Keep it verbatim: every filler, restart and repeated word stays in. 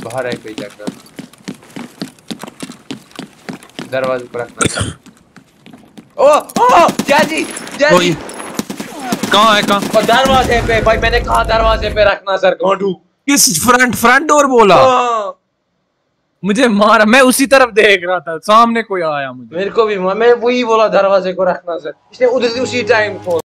बाहर है कोई जाकर दरवाजे पर रखना। ओ ओ जैजी जैजी कहाँ है कहाँ? और दरवाजे पे भाई मैंने कहा दरवाजे पे रखना सर गोंडू। किस फ्रंट फ्रंट डोर बोला? मुझे मारा, मैं उसी तरफ देख रहा था, सामने कोई आया मुझे। मेरे को भी मैं वही बोला दरवाजे को रखना सर, इसने उधर से उसी टाइम खोला।